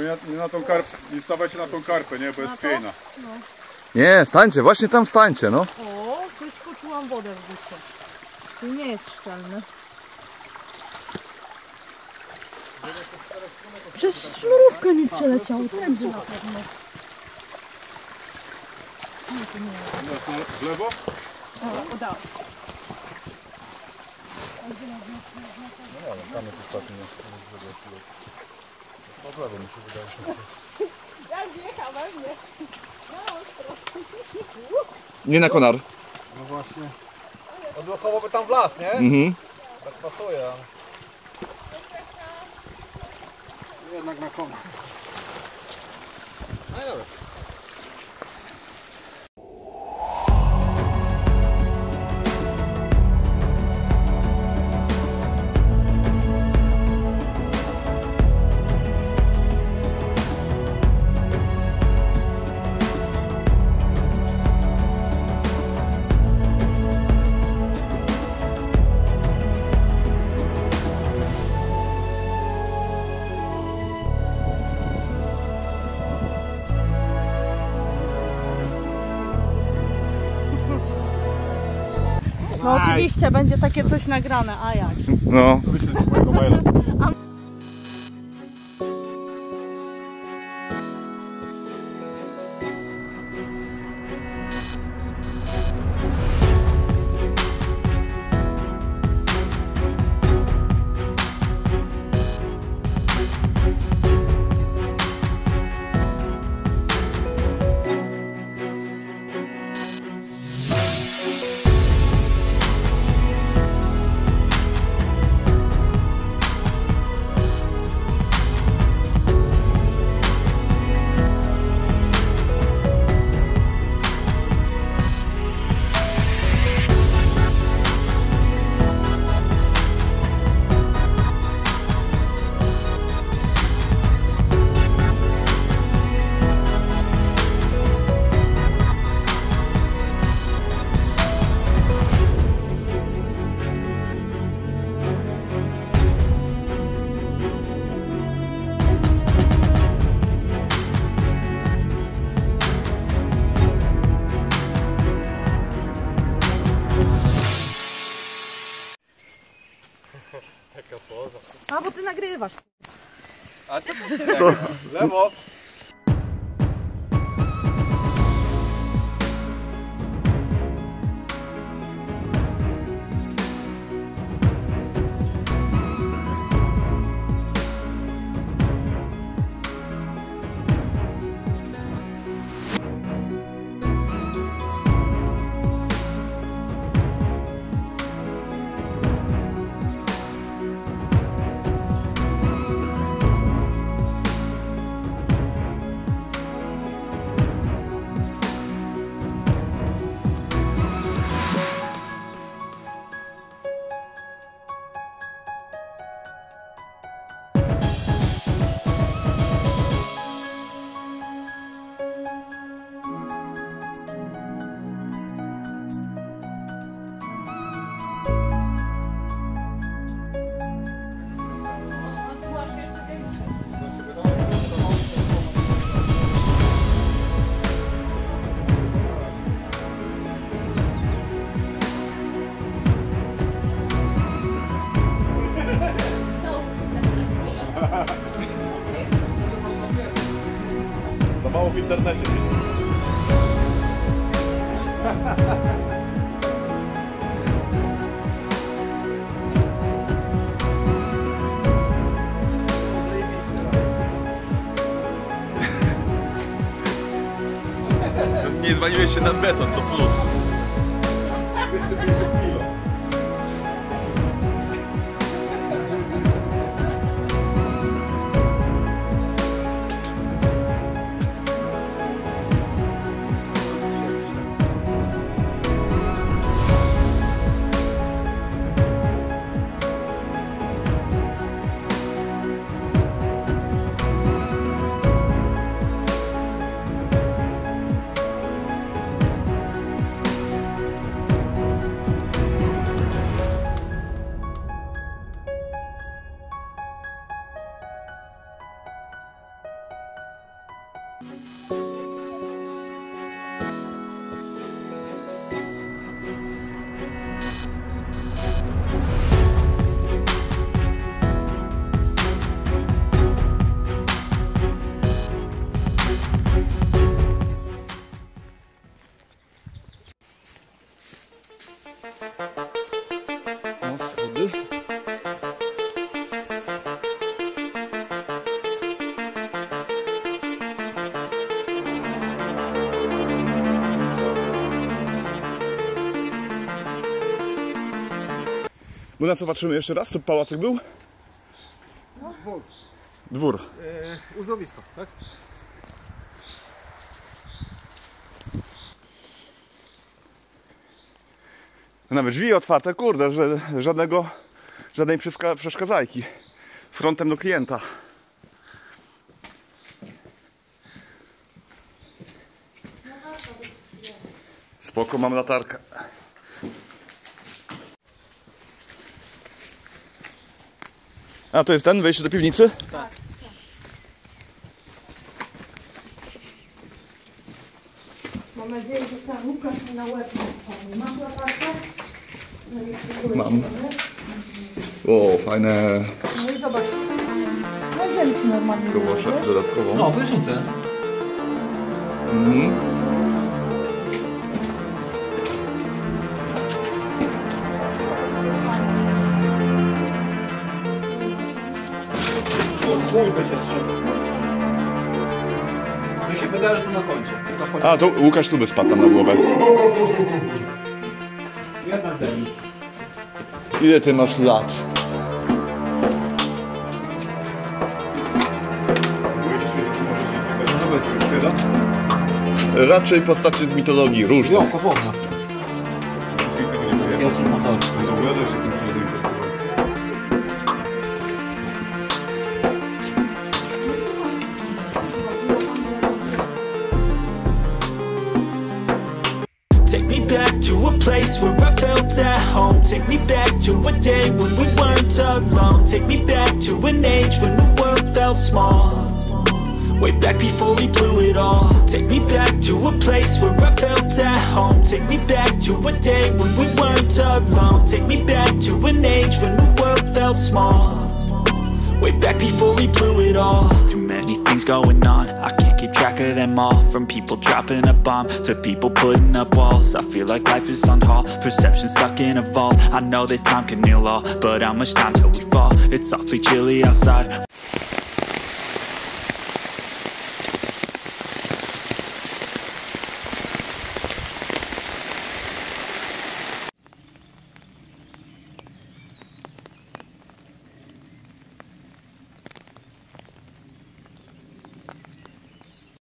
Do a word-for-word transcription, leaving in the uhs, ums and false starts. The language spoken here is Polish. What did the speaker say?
nie, nie na tą karpę, nie stawajcie na tą karpę, nie, bo jest piejna. No. Nie, stańcie, właśnie tam stańcie, no. O, coś poczułam wodę w bucie. Tu nie jest szczelny. Przez sznurówkę mi przeleciał, tędy na pewno. Nie, to nie. W lewo? O, udało. No ale tam jest ostatni. No w lewo mi się wydaje. Jak wjechał we mnie. Nie na konar. No właśnie. Odlochowo by tam w las, nie? Mhm. Tak pasuje, ale... Jednak na konar. No i dobra. No oczywiście będzie takie coś nagrane, a jak? No. Wyślę ci mojego maila. Jaka poza. A, bo ty nagrywasz. A ty co? Lewo. Za mało w internecie. Nie zwaliłeś się na beton, to plus. dwieście pięćdziesiąt kilo. Bo na zobaczymy jeszcze raz, co pałacek był? Dwór. Dwór. E, uzdrowisko, tak? Nawet drzwi otwarte, kurde, że żadnego, żadnej przeszka- przeszkadzajki. Frontem do klienta. Spoko, mam latarkę. A to jest ten, wejście do piwnicy? Tak. Mam nadzieję, że ta Łukasz mi na łeb nie spadnie. Masz latarkę? No i spróbuję. Mam. O, fajne No i zobacz. Łazienki normalnie. kołosze wiesz? dodatkowo. No, prysznicę. Mhm. Słój będzie strzelił. Mi się wydaje, że to na końcu. To chodzi. A, to Łukasz tu by spadł tam na głowę. Jedna zdejmij. Ile ty masz lat? Raczej postacie z mitologii, różne. Jo, kopownia. Pierwszy motor. Take me back to a place where I felt at home. Take me back to a day when we weren't alone. Take me back to an age when the world felt small. Way back before we blew it all. Take me back to a place where I felt at home. Take me back to a day when we weren't alone. Take me back to an age when the world felt small. Way back before we blew it all. Too many things going on, I can't keep track of them all. From people dropping a bomb to people putting up walls. I feel like life is on hold, perception stuck in a vault. I know that time can heal all, but how much time till we fall? It's awfully chilly outside.